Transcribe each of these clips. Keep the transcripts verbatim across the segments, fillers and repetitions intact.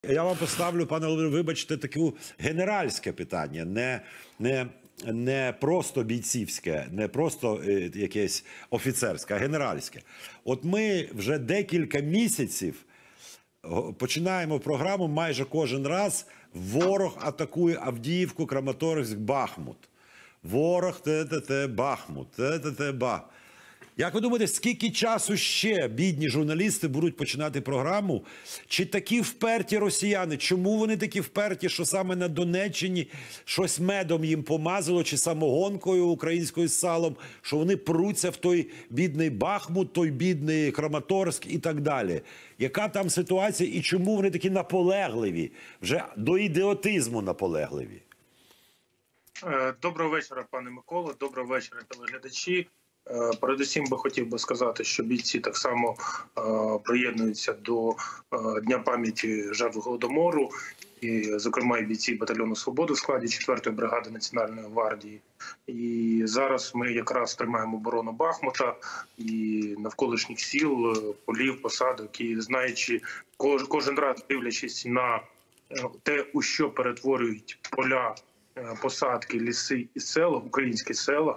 Я вам поставлю, пане Володимире, вибачте, таке генеральське питання, не, не, не просто бійцівське, не просто е, якесь офіцерське, а генеральське. От ми вже декілька місяців починаємо програму майже кожен раз. Ворог атакує Авдіївку, Краматорськ, Бахмут. Ворог, те-те-те, Бахмут, те-те-те, Бахмут. Як ви думаєте, скільки часу ще бідні журналісти будуть починати програму? Чи такі вперті росіяни? Чому вони такі вперті, що саме на Донеччині щось медом їм помазало, чи самогонкою українською з салом, що вони пруться в той бідний Бахмут, той бідний Краматорськ і так далі? Яка там ситуація і чому вони такі наполегливі? Вже до ідіотизму наполегливі. Доброго вечора, пане Миколо. Доброго вечора, телеглядачі. Передусім би хотів би сказати, що бійці так само е, приєднуються до е, Дня пам'яті жертв Голодомору, і, зокрема, і бійці батальйону «Свобода» в складі четвертої бригади Національної гвардії. І зараз ми якраз тримаємо оборону Бахмута і навколишніх сіл, полів, посадок. І знаючи, кож, кожен раз дивлячись на те, у що перетворюють поля, посадки, ліси і села, українські села,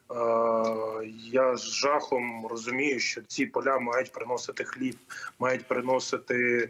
я з жахом розумію, що ці поля мають приносити хліб, мають приносити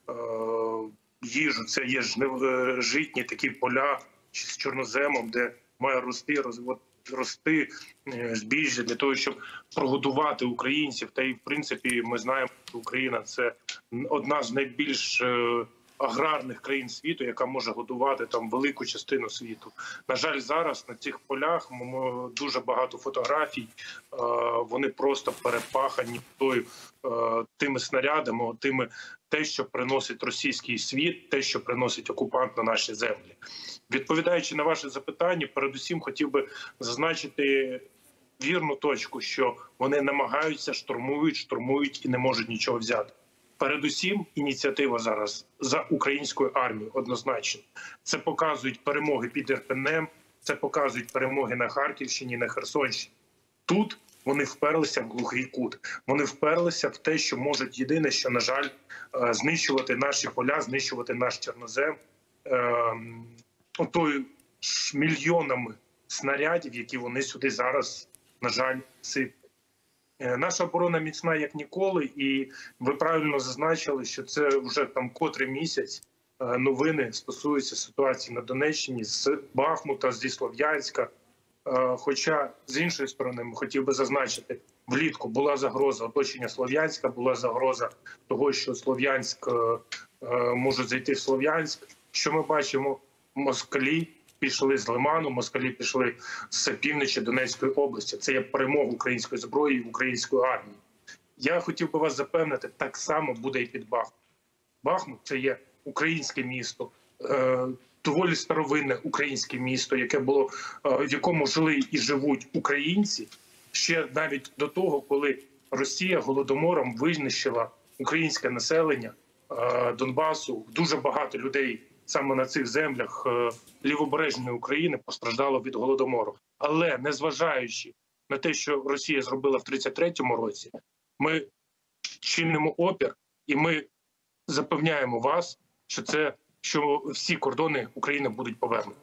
їжу. Це є житні такі поля з чорноземом, де має рости, рости збіжжя для того, щоб прогодувати українців. Та й, в принципі, ми знаємо, що Україна – це одна з найбільш аграрних країн світу, яка може годувати там велику частину світу. На жаль, зараз на цих полях дуже багато фотографій, вони просто перепахані тою, тими снарядами, тими, те, що приносить російський світ, те, що приносить окупант на наші землі. Відповідаючи на ваше запитання, передусім хотів би зазначити вірну точку, що вони намагаються, штурмують, штурмують і не можуть нічого взяти. Передусім, ініціатива зараз за українською армією, однозначно. Це показують перемоги під Ірпенем, це показують перемоги на Харківщині, на Херсонщині. Тут вони вперлися в глухий кут. Вони вперлися в те, що можуть єдине, що, на жаль, знищувати наші поля, знищувати наш чорнозем отою мільйонами снарядів, які вони сюди зараз, на жаль, сиплять. Наша оборона міцна як ніколи, і ви правильно зазначили, що це вже там котрий місяць новини стосуються ситуації на Донеччині, з Бахмута, зі Слов'янська. Хоча, з іншої сторони, ми хотів би зазначити, влітку була загроза оточення Слов'янська, була загроза того, що Слов'янськ може зайти в Слов'янськ. Що ми бачимо? Москалі пішли з Лиману, москалі пішли з півночі Донецької області. Це є перемога української зброї і української армії. Я хотів би вас запевнити, так само буде і під Бахмут. Бахмут – це є українське місто, доволі старовинне українське місто, яке було, в якому жили і живуть українці, ще навіть до того, коли Росія голодомором винищила українське населення Донбасу. Дуже багато людей саме на цих землях лівобережної України постраждало від голодомору. Але незважаючи на те, що Росія зробила в тридцять третьому році, ми чинимо опір і ми запевняємо вас, що це, що всі кордони України будуть повернуті.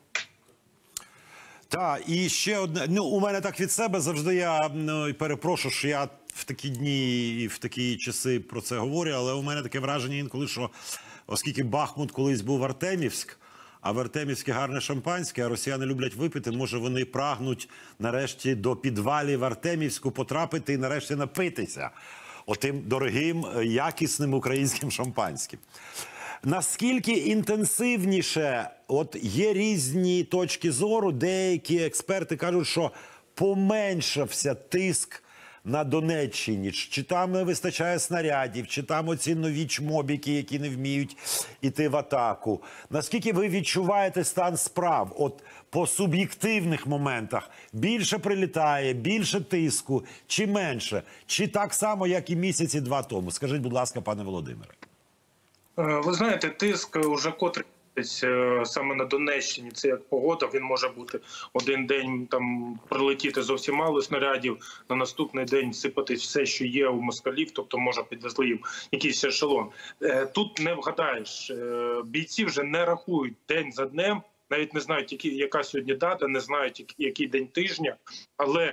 Так, і ще одне, ну, у мене так від себе завжди, я ну, перепрошую, що я в такі дні і в такі часи про це говорю, але у мене таке враження інколи, що оскільки Бахмут колись був Артемівськ, а в Артемівське гарне шампанське, а росіяни люблять випити, може вони прагнуть нарешті до підвалів Артемівську потрапити і нарешті напитися отим дорогим, якісним українським шампанським. Наскільки інтенсивніше, от є різні точки зору, деякі експерти кажуть, що поменшався тиск на Донеччині, чи там не вистачає снарядів, чи там оці нові чмобіки, які не вміють іти в атаку. Наскільки ви відчуваєте стан справ? От по суб'єктивних моментах більше прилітає, більше тиску, чи менше? Чи так само, як і місяці два тому? Скажіть, будь ласка, пане Володимире. Ви знаєте, тиск уже котрий Десь е, саме на Донеччині це як погода, він може бути один день там прилетіти зовсім мало снарядів, на наступний день сипатись все, що є у москалів, тобто може підвезли їм якийсь ешелон. Е, тут не вгадаєш, е, бійці вже не рахують день за днем, навіть не знають, які, яка сьогодні дата, не знають, який день тижня, але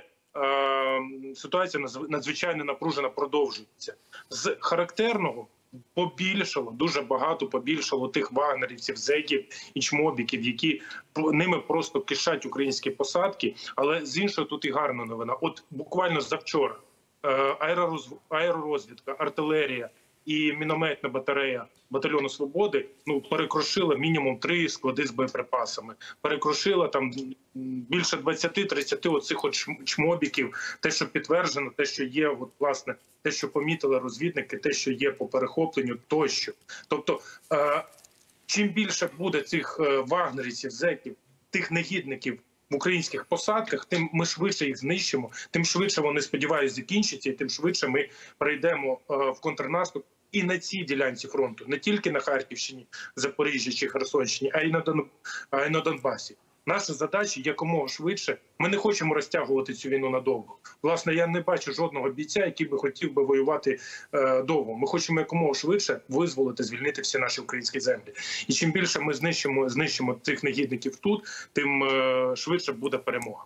е, ситуація надзвичайно напружена продовжується. З характерного побільшало, дуже багато побільшало тих вагнерівців, зеків і чмобіків, які ними просто кишать українські посадки. Але з іншого тут і гарна новина. От буквально завчора аеророз... аеророзвідка, артилерія і мінометна батарея батальйону Свободи ну перекрошила мінімум три склади з боєприпасами. Перекрошила там більше двадцяти-тридцяти оцих от чмобіків, те, що підтверджено, те, що є, от власне, те, що помітили розвідники, те, що є по перехопленню, тощо. Тобто, е чим більше буде цих е вагнерівців, зеків, тих негідників в українських посадках, тим ми швидше їх знищимо, тим швидше вони, сподіваюся, закінчаться, і тим швидше ми перейдемо е в контрнаступ і на цій ділянці фронту, не тільки на Харківщині, Запоріжжі чи Херсонщині, а й на Дон... а й на Донбасі. Наша задача якомога швидше. Ми не хочемо розтягувати цю війну надовго. Власне, я не бачу жодного бійця, який би хотів би воювати е, довго. Ми хочемо якомога швидше визволити, звільнити всі наші українські землі. І чим більше ми знищимо, знищимо цих негідників тут, тим е, швидше буде перемога.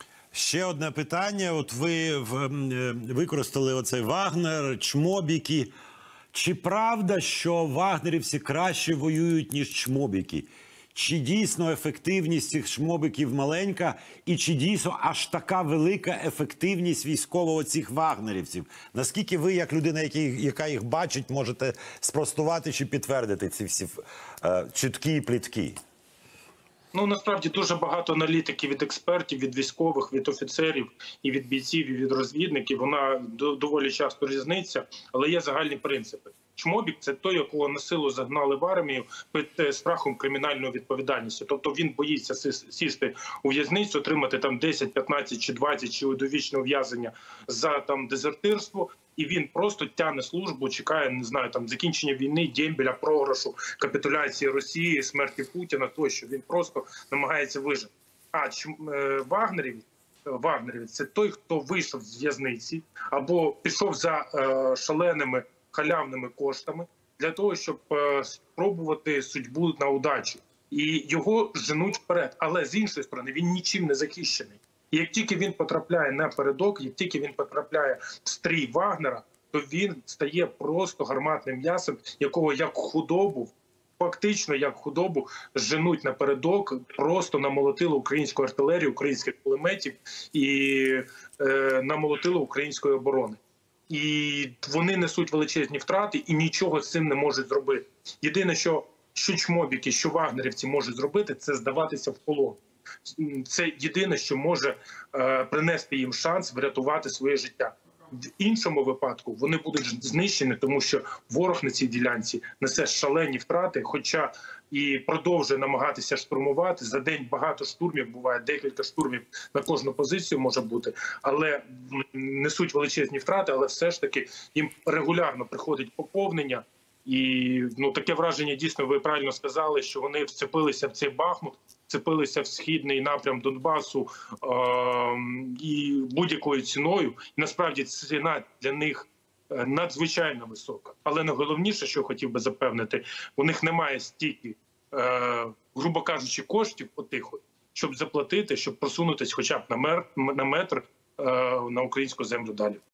Ще одне питання. От ви в, використали оцей Вагнер, чмобіки. Чи правда, що вагнерівці краще воюють, ніж чмобіки? Чи дійсно ефективність цих чмобіків маленька? І чи дійсно аж така велика ефективність військового цих вагнерівців? Наскільки ви, як людина, який, яка їх бачить, можете спростувати чи підтвердити ці всі е, чутки і плітки? Ну, насправді, дуже багато аналітиків від експертів, від військових, від офіцерів, і від бійців, і від розвідників. Вона доволі часто різниця, але є загальні принципи. Чмобік – це той, якого на силу загнали в армію під страхом кримінальної відповідальності. Тобто він боїться сісти у в'язницю, отримати там десять, п'ятнадцять чи двадцять чи довічне ув'язнення за там дезертирство. І він просто тягне службу, чекає, не знаю, там закінчення війни, дембеля, програшу, капітуляції Росії, смерті Путіна, тощо. Він просто намагається вижити. А Вагнерівець, Вагнерівець – це той, хто вийшов з в'язниці або пішов за е, шаленими халявними коштами для того, щоб е, спробувати судьбу на удачу. І його женуть вперед. Але з іншої сторони він нічим не захищений. І як тільки він потрапляє на передок, як тільки він потрапляє в стрій Вагнера, то він стає просто гарматним м'ясом, якого як худобу, фактично як худобу, женуть на передок, просто намолотили українську артилерію, українських кулеметів і е, намолотили української оборони. І вони несуть величезні втрати і нічого з цим не можуть зробити. Єдине, що, що чмобіки, що вагнерівці можуть зробити, це здаватися в полон. Це єдине, що може е, принести їм шанс врятувати своє життя. В іншому випадку вони будуть знищені, тому що ворог на цій ділянці несе шалені втрати, хоча і продовжує намагатися штурмувати. За день багато штурмів буває, декілька штурмів на кожну позицію може бути, але несуть величезні втрати, але все ж таки їм регулярно приходить поповнення. І ну таке враження, дійсно, ви правильно сказали, що вони вцепилися в цей Бахмут, вцепилися в східний напрям Донбасу е і будь-якою ціною. І насправді ціна для них надзвичайно висока. Але найголовніше, що хотів би запевнити, у них немає стільки, е грубо кажучи, коштів отих, щоб заплатити, щоб просунутися хоча б на, мер, на метр е на українську землю далі.